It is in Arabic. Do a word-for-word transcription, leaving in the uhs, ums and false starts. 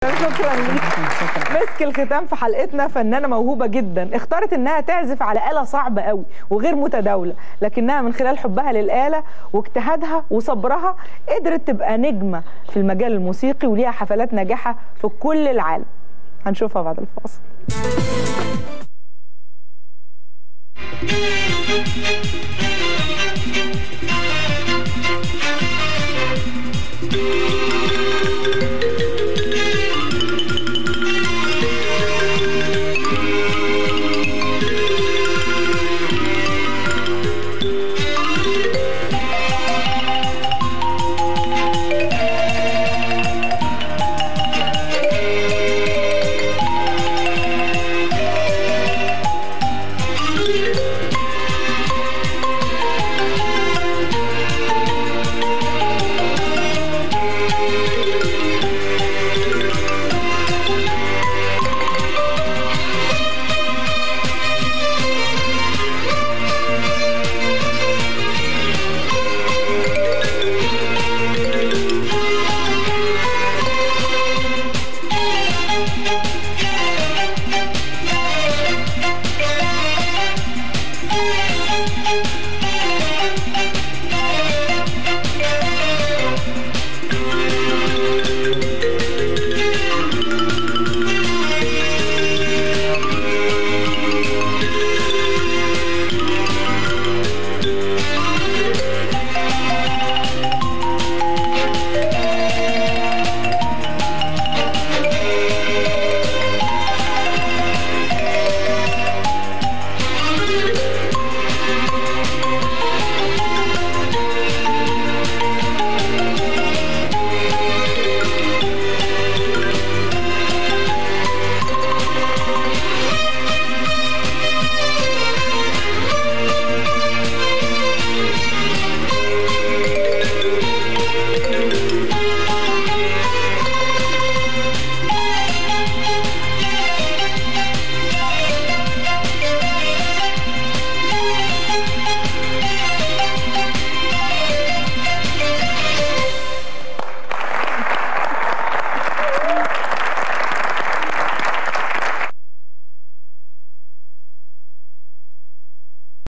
شكرا ليك. مسك الختام في حلقتنا فنانه موهوبه جدا، اختارت انها تعزف على آلة صعبه قوي وغير متداوله، لكنها من خلال حبها للآلة واجتهادها وصبرها قدرت تبقى نجمه في المجال الموسيقي وليها حفلات ناجحه في كل العالم. هنشوفها بعد الفاصل.